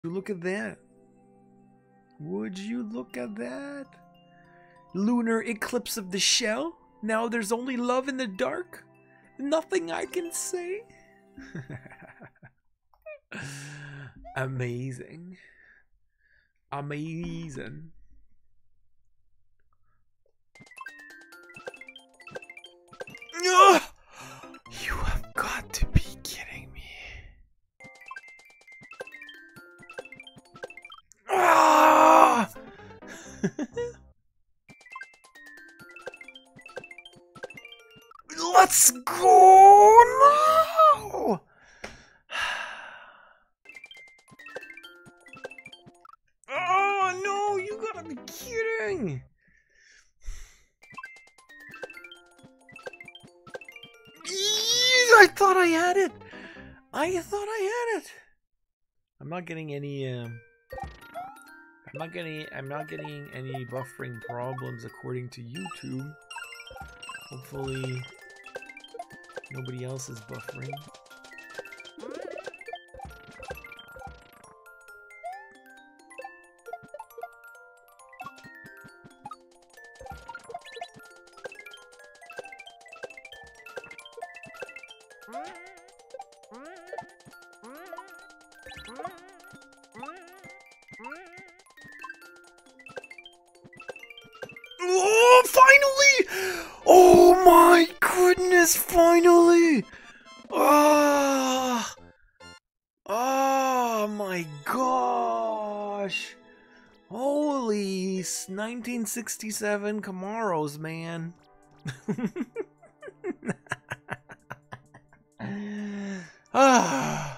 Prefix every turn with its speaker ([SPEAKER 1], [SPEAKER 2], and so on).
[SPEAKER 1] Look at that. Would you look at that? Lunar eclipse of the shell? Now there's only love in the dark? Nothing I can say? Amazing. Amazing. Ugh! You have got to be kidding me. Ah! Let's go! No! Oh no, you gotta be kidding! I thought I had it! I thought I had it! I'm not getting any I'm not getting any buffering problems according to YouTube. Hopefully nobody else is buffering. Oh, finally! Oh my goodness, finally! Ah! Oh my gosh! Holy 1967 Camaros, man. Ah!